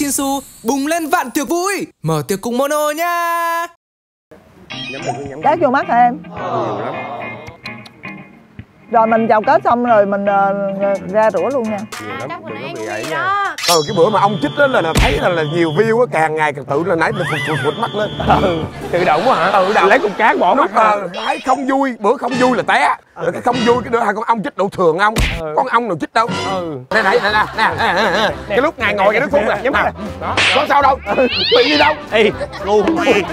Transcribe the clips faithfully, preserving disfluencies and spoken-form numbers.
Jisoo bùng lên vạn tiệc vui. Mở tiệc cùng Mono nha. Cát vô mắt hả em? Nhiều lắm. Rồi mình chào kết xong rồi mình uh, ra rửa luôn nha. Nhiều lắm, đừng có bị ấy nha. Ừ, cái bữa mà ông chích đó là, là thấy là, là nhiều view á, càng ngày càng tự là nãy là phụt phụt phụt mắt lên. Ừ, tự động quá hả? Tự động. Lấy cục cát bỏ mắt mà thấy không vui, bữa không vui là té. Rồi cái không vui cái nữa hai con ong chích đậu thường không? Ừ. Con ong nào chích đâu. Ừ. Đây này nè nè nè. Cái lúc ngài ngồi cái nước phun nè, nhắm mắt. Đó. Có sao đâu? Bị gì đâu? Ê, ngu.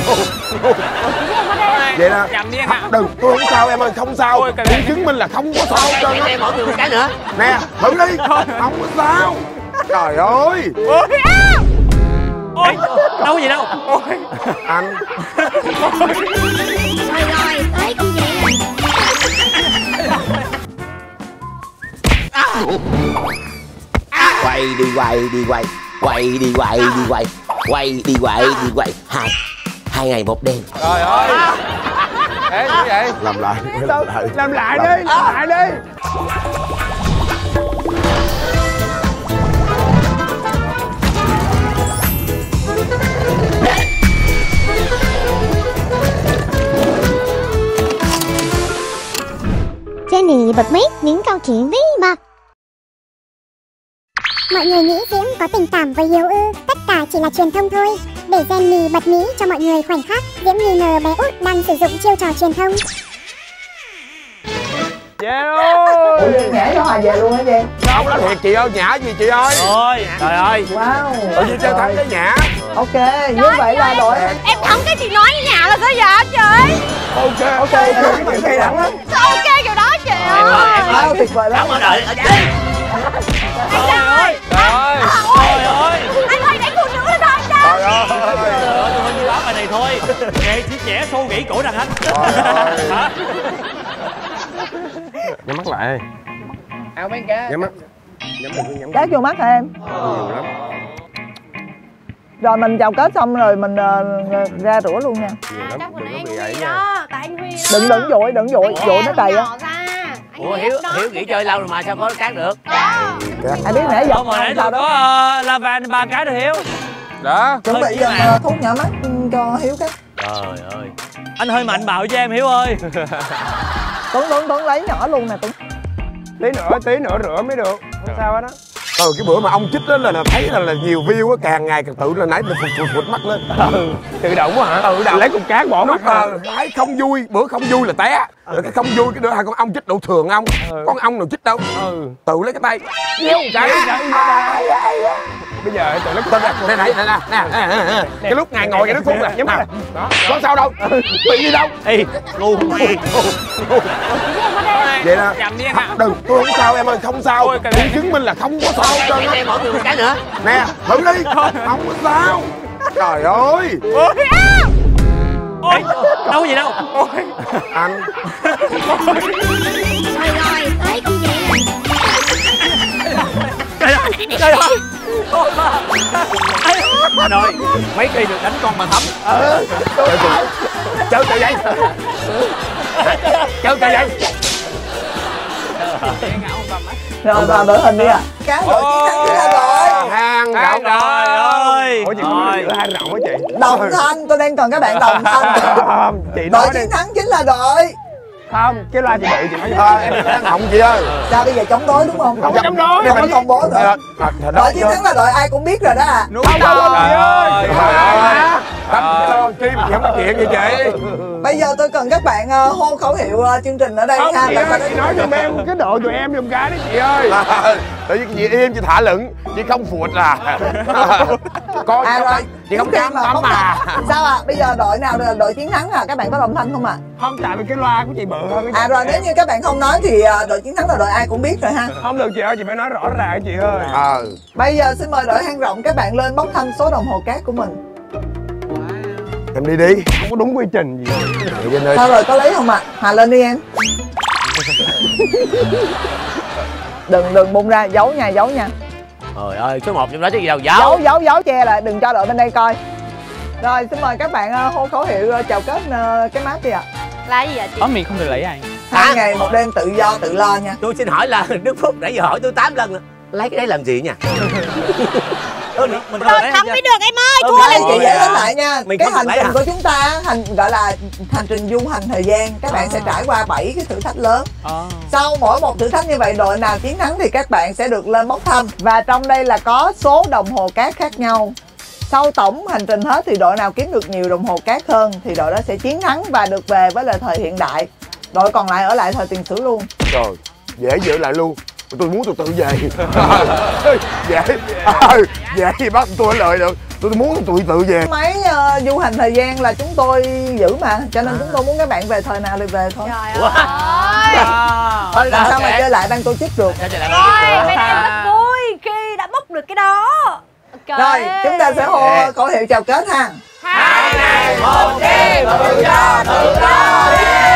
Vậy đó. Đừng, tôi không sao em ơi, không sao. Tôi chứng minh là không có sao hết trơn á. Em bỏ người một cái nữa. Nè, thử đi. Không có sao. Trời ơi. Ôi, đâu có gì đâu. Ôi. Anh. Rồi rồi, tới công chuyện. Quay đi quay đi quay, quay đi quay đi quay, quay đi quay đi quay. Hai, hai ngày một đêm. Trời ơi. Ê, gì vậy? Làm lại. Làm lại. Làm lại đi, làm lại đi. Jenny bật mít những câu chuyện bí mật. Mọi người nghĩ Diễm có tình cảm với Hiếu ư? Tất cả chỉ là truyền thông thôi. Để Jenny bật mí cho mọi người khoảnh khắc Diễm nghi ngờ bé út đang sử dụng chiêu trò truyền thông. Chị ơi! Nhả cho Hòa về luôn hả chị? Không nói thiệt chị ơi, nhả gì chị ơi? Ôi, trời ơi! Wow! Tự nhiên chơi thắng cái nhả. Ok, như vậy là đội em không cái chị nói với nhà là sao giờ chị? Ok, ok, ok, cái gì lắm á. Sao ok kiểu đó chị ơi? Em ơi, em ơi! tuyệt vời lắm. Không có đợi ở đây. Trời ơi! Trời ơi! Trời ơi! Anh ơi, đánh phụ nữ lên thôi anh Trời ơi! Tôi thôi như đó bài này thôi. Nghệ sĩ trẻ xô gãy cổ đàn anh. Hả? Nhắm mắt lại. Ao mấy cái. Nhắm mắt. Nhắm mắt, nhắm mắt. Cát vô mắt hả em? Nhiều lắm. Rồi mình chào kết xong rồi mình uh, ra rửa luôn nha. Nhiều lắm, Chắc đừng anh có bị ấy Huy nha. đó, tại anh Huy đó. Đừng đừng dội, đừng dội, dội nó đầy á. Ủa Hiếu, Hiếu nghỉ chơi lâu rồi mà sao có cát được? Ai biết nãy giờ Không mà nãy tôi có uh, lava ba cái rồi Hiếu. Đó. chuẩn bị giờ uh, thuốc nhỏ mắt cho Hiếu cái. Trời ơi! Anh hơi mạnh bạo cho em Hiếu ơi. Tuấn Tuấn Tuấn lấy nhỏ luôn nè Tuấn. Tí nữa, tí nữa rửa mới được. Không sao hết đó. Ừ, cái bữa mà ông chích đó là, là thấy là, là nhiều view á, càng ngày càng tự là nãy là phụt phụt phụt mắt lên. Ừ, tự động quá hả? Tự động. Lấy cục cát bỏ mắt mà thấy không vui, bữa không vui là té. Rồi cái không vui cái nữa hai con ong chích đậu thường không? Con ong nào chích đâu. Ừ. Tự lấy cái tay nheo cái. Bây giờ tự lấy cục cát. Đây này, nè nè nè. Cái lúc ngài ngồi cái nước phun nè, nhắm mắt. Đó. Có sao đâu? Bị gì đâu? Ê, ngu. Vậy đó. Đừng, tôi không sao em ơi, không sao. Tôi chứng minh là không có sao hết trơn á. Em bỏ người một cái nữa. Nè, thử đi. Không có sao. Trời ơi. Ôi, đâu có gì đâu. Ôi. Anh. Rồi rồi, tới công chuyện. Trời ơi, trời ơi. Anh ơi, mấy khi được đánh con mà thấm. Ừ. Chơi tờ giấy. Chơi tờ giấy. Rồi vào đội hình đi ạ. Cá đội chiến thắng chúng ta rồi. Hàng rộng Trời ơi. Ủa chị có giữa hai rộng hả chị? Đồng thanh, tôi đang cần các bạn đồng thanh. Chị Đội nói đi. chiến thắng chính là đội. Không, cái loa chị bị chị nói Thôi em đang hỏng chị ơi. Sao bây giờ chống đối đúng không? Không chống đối. Không có công bố rồi. Đội chiến thắng là đội ai cũng biết rồi đó à. Không không không chị ơi. Trời ơi. Tắm chi mà không có chuyện vậy chị. Bây giờ tôi cần các bạn uh, hô khẩu hiệu uh, chương trình ở đây Không ha. chị ơi, chị nói giùm em cái độ tụi em giùm cái đó chị ơi. Tự nhiên chị im chị thả lửng, chị không phụt là. Coi À rồi, chị không cam tắm mà. Sao ạ? À? Bây giờ đội nào là đội chiến thắng à? Các bạn có đồng thanh không ạ? À? Không, tại vì cái loa của chị bự hơn. À rồi, nếu như các bạn không nói thì uh, đội chiến thắng là đội ai cũng biết rồi ha. Không được chị ơi, chị phải nói rõ ràng chị ơi. Ờ. Bây giờ xin mời đội hang rộng các bạn lên bốc thăm số đồng hồ cát của mình. Em đi đi. Không có đúng quy trình gì. Sao rồi, có lấy không ạ? À? Hà lên đi em. Đừng đừng bung ra, giấu nha, giấu nha. Trời ơi, số một trong đó chứ gì đâu, giấu. Giấu, giấu, giấu che lại, đừng cho đội bên đây coi. Rồi, xin mời các bạn uh, hô khẩu hiệu uh, chào kết uh, cái mát đi ạ. À. Là gì vậy chị? Có miệng không được lấy anh. Hai ngày một đêm tự do, tự lo nha. Tôi xin hỏi là Đức Phúc nãy giờ hỏi tôi tám lần rồi. Lấy cái đấy làm gì nhỉ? mình Rồi thắng mới được em ơi, thua Đây lên chị giải thích lại nha. Mình Cái không hành lấy trình à? của chúng ta hành gọi là hành trình du hành thời gian. Các bạn sẽ trải qua bảy cái thử thách lớn. Sau mỗi một thử thách như vậy, đội nào chiến thắng thì các bạn sẽ được lên bốc thăm. Và trong đây là có số đồng hồ cát khác nhau. Sau tổng hành trình hết thì đội nào kiếm được nhiều đồng hồ cát hơn thì đội đó sẽ chiến thắng và được về với lại thời hiện đại. Đội còn lại ở lại thời tiền sử luôn. Trời, dễ giữ lại luôn. Tôi muốn tôi tự về. Dễ, à, dễ thì bắt tôi lợi được. Tôi muốn tôi tự về. Máy uh, du hành thời gian là chúng tôi giữ mà, cho nên chúng tôi muốn các bạn về thời nào thì về thôi. Trời ơi. Thôi làm sao mà chơi lại ban tổ chức được. Rồi, bên em rất vui khi đã bốc được cái đó. Okay. Rồi, chúng ta sẽ hô khẩu hiệu chào kết ha. Hai ngày một đêm tự do tự do.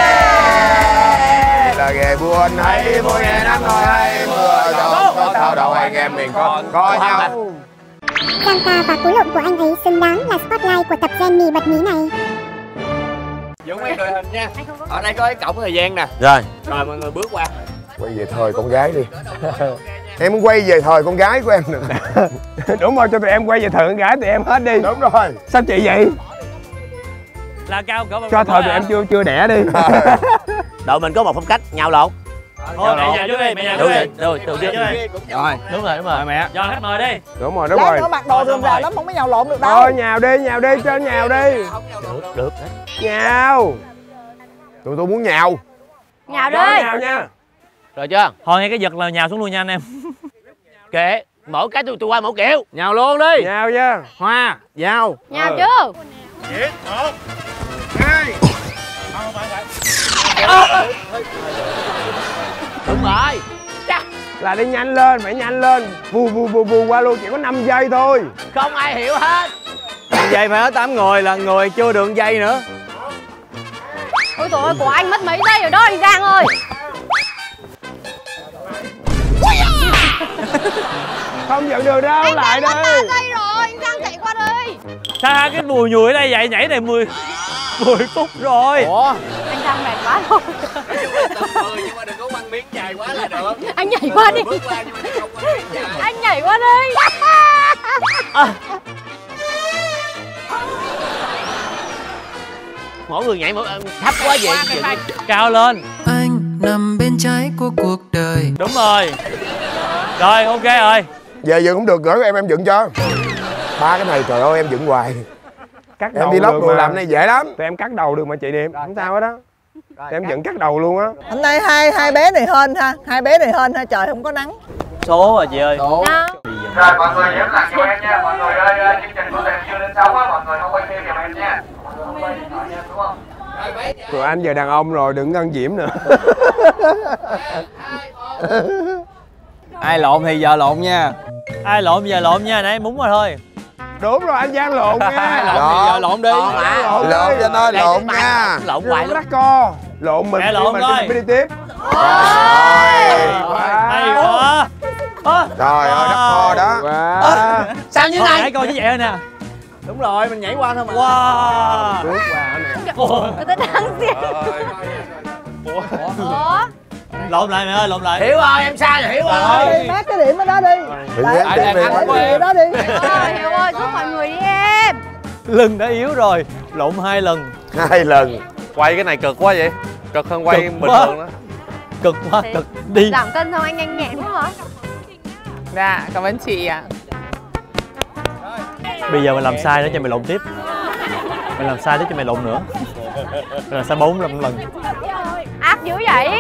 Là nghề buôn hay buôn nghề năm nồi hay mưa gió có thao đầu anh em mình có có nhau. Santa và cú lộn của anh ấy xứng đáng là spotlight của tập gen mì bật mí này. Dũng quay đội hình nha. Ở đây có cái cổng thời gian nè. Rồi. Rồi mọi người bước qua. Quay về thời con gái đi. Em muốn quay về thời con gái của em nữa. Đúng rồi, cho tụi em quay về thời con gái tụi em hết đi. Đúng rồi. Sao chị vậy? Là cao cỡ cho thời tụi em chưa chưa đẻ đi. Đội mình có một phong cách nhào lộn. Thôi mẹ nhà trước đi, mẹ nhà trước đi. Rồi, từ trước đi. Rồi, đúng rồi, đúng rồi mẹ. Do khách mời đi. Đúng rồi, đúng Lát rồi. nữa mặc đồ rườm rà lắm, không có nhào lộn được đâu. Thôi nhào đi, nhào đi, cho nhào đi. Được, được. Nhào. Tụi tôi muốn nhào. Nhào đi. Nhào nha. Rồi chưa? Thôi nghe cái giật là nhào xuống luôn nha anh em. Kệ, mỗi cái tôi tôi qua mỗi kiểu. Nhào luôn đi. Nhào nha. Hoa, nhào. Nhào chưa? Một, hai. Đúng rồi. Là đi nhanh lên, phải nhanh lên. Vù vù vù vù qua luôn, chỉ có năm giây thôi. Không ai hiểu hết. Giây phải hết tám người là người chưa được giây nữa. Ôi trời ơi, của anh mất mấy giây rồi đó anh Giang ơi. Không nhận được đâu, Anh lại Giang mất đi. ba giây rồi, anh Giang chạy qua đây. Sao hai cái mùi nhùi ở đây vậy? Nhảy này mười mười phút rồi. Ủa? Anh Giang mệt quá rồi. Nhưng mà đừng có quăng miếng dài quá là được. Anh nhảy qua đi. Anh nhảy qua đi. Mỗi người nhảy mỗi thấp quá vậy. Cao lên. Anh nằm bên trái của cuộc đời. Đúng rồi. Rồi ok rồi. Về dựng cũng được, gửi em em dựng cho. Ba cái này trời ơi em dựng hoài. Cắt Em đầu đi lót được đồ mà. làm này dễ lắm. Tụi em cắt đầu được mà chị Điềm, không sao hết đó. Em dựng cắt đầu luôn á. Hôm nay hai hai bé này hên ha, hai bé này hên ha, trời không có nắng. Số rồi chị ơi. Nào. Rồi mọi người nhớ là cho em nha, mọi người ơi, chương trình của em chưa lên sóng á, mọi người không quay phim giùm em nha. Đúng không? Tụi anh giờ đàn ông rồi, đừng ngân diễm nữa. Ai lộn thì giờ lộn nha. Ai lộn giờ lộn nha, nãy muốn rồi thôi. Đúng rồi, anh Giang lộn nha. Lộn thì giờ lộn đi. Lộn, Lộn cho nó lộn nha. Lộn hoài luôn. Lắc co. Lộn mình Mẹ lộn mình thôi. mới đi tiếp. Hay quá. Trời ơi đất kho đó. Wow. Sao như Thôi này? nãy coi như vậy thôi nè. Đúng rồi, mình nhảy qua thôi mà. Wow. Bước vào nè. Người ta đang diễn. Ủa? Lộn lại mẹ ơi, lộn lại. Hiểu rồi, em sai rồi, hiểu rồi. Đi mát cái điểm ở đó đi. Thì Đấy, em Ai tìm đang về. ăn của Để em. đó đi. Rồi, hiểu rồi, giúp mọi người đi em. Lưng đã yếu rồi. Lộn hai lần. Hai lần. Quay cái này cực quá vậy. Cực hơn quay Cực bình quá. thường đó. Cực quá, cực. Đi. Giảm cân xong anh nhanh nhẹn quá hả? Dạ, cảm ơn chị ạ. Bây giờ mày làm sai đó cho mày lộn tiếp. Mày làm sai đó cho mày lộn nữa. Mày làm sai bốn năm lần. Ác dữ vậy.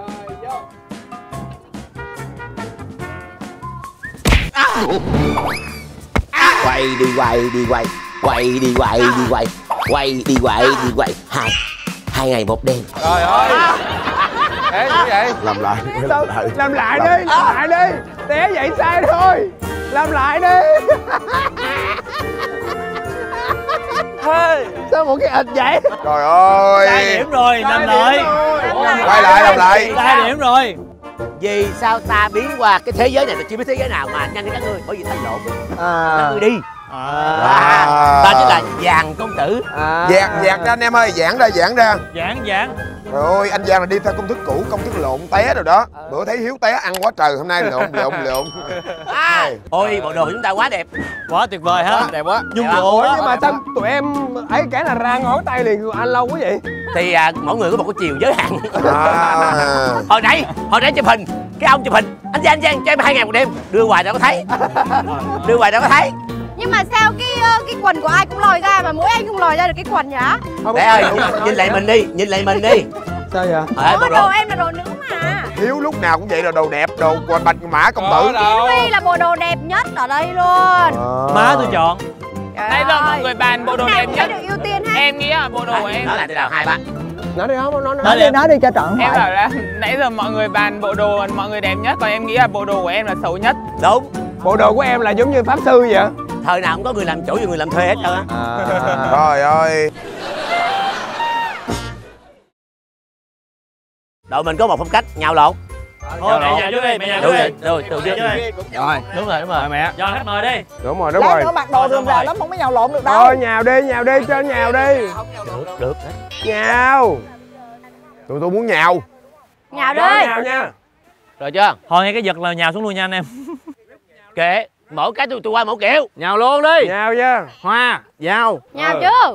Quay đi quay đi quay. Quay đi quay đi quay. Quay đi quay đi quay. Hai Hai ngày một đêm. Trời ơi. Ê, gì vậy? Làm lại. Sao? Làm lại. Làm lại đi, làm lại đi. Té vậy sai thôi. Làm lại đi. Sao một cái ịch vậy? Trời ơi. Sai điểm rồi, làm lại. Quay lại làm lại. Sai điểm rồi. Vì sao ta biến qua cái thế giới này, ta chưa biết thế giới nào mà nhanh như các ngươi. Bởi vì thành lộn. Các ngươi đi. À. Ta chính là vàng công tử. Dạt dạt ra anh em ơi, giãn ra giãn ra. Giảng giảng. Trời ơi, anh Giang là đi theo công thức cũ, công thức lộn té rồi đó. Bữa thấy Hiếu té ăn quá trời, hôm nay lộn lộn lộn. À, ôi bộ đồ của chúng ta quá đẹp. Quá tuyệt vời ha. Đẹp quá. Nhung bộ nhưng mà sao tụi em ấy cái là ra ngón tay liền anh lâu quá vậy? Thì à, mỗi người có một cái chiều giới hạn. À. Hồi nãy, hồi nãy chụp hình, cái ông chụp hình, anh Giang, anh Giang cho em hai ngàn một đêm, đưa hoài đâu có thấy. Đưa hoài đâu có thấy. Nhưng mà sao cái cái quần của ai cũng lòi ra mà mỗi anh không lòi ra được cái quần nhỉ? Bé ơi, nhìn lại mình đi, nhìn lại mình đi. Sao vậy? À, Ủa, đồ em là đồ nữ mà. Hiếu lúc nào cũng vậy, là đồ đẹp, đồ bạch mã công tử. Huy là bộ đồ đẹp nhất ở đây luôn. À. Má tôi chọn. Nãy giờ mọi người bàn bộ đồ đẹp nhất. Được ưu tiên hết. Em nghĩ là bộ đồ của em. Nói lại từ đầu hai ba. Nói đi không? Nói, Nói đi, nói đi cho trọn Em hỏi. bảo là nãy giờ mọi người bàn bộ đồ mọi người đẹp nhất, còn em nghĩ là bộ đồ của em là xấu nhất. Đúng. Bộ đồ của em là giống như pháp sư vậy. Thời nào cũng có người làm chủ và người làm thuê hết trơn á. À. Trời ơi. Đội mình có một phong cách nhào lộn. Thôi mẹ nhà trước đi, mẹ nhà trước Đúng đi. rồi, rồi, từ trước. Rồi. Đúng rồi, đúng rồi mẹ. Cho khách mời đi. Đúng rồi, đúng Lát rồi. nữa mặc đồ rườm rà lắm, không có nhào lộn được đâu. Thôi nhào đi, nhào đi, cho nhào đi. Được, được. Nhào. Tụi tôi muốn nhào. Nhào đi. Nhào nha. Rồi chưa? Thôi nghe cái giật là nhào xuống luôn nha anh em. Kệ, mỗi cái tôi tôi qua mỗi kiểu. Nhào luôn đi. Nhào nha. Hoa, dao. Nhào chưa?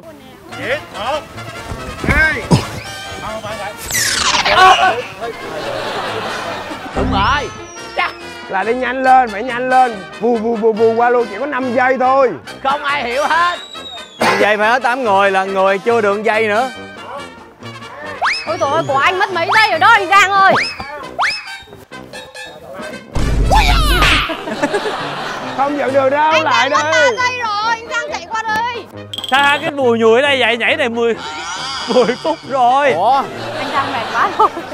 Đúng rồi. Chắc. Là đi nhanh lên, phải nhanh lên. Vù vù vù vù qua luôn, chỉ có năm giây thôi. Không ai hiểu hết. Dây phải ở tám người là người chưa đường dây nữa. Ôi trời ơi, của anh mất mấy giây rồi đó anh Giang ơi. Không nhận được đâu, Anh lại Giang mất đi. ba giây rồi, anh Giang chạy qua đây. Sao hai cái bùi nhùi ở đây vậy? Nhảy này mười mười phút rồi. Ủa? Anh Giang mệt quá rồi.